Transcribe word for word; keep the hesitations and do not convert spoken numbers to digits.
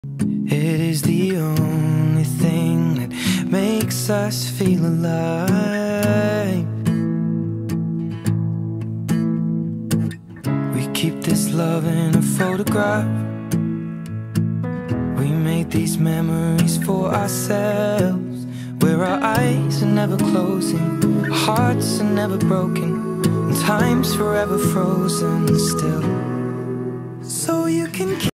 It is the only thing that makes us feel alive. We keep this love in a photograph. We made these memories for ourselves, where our eyes are never closing, our hearts are never broken, and time's forever frozen still. So you can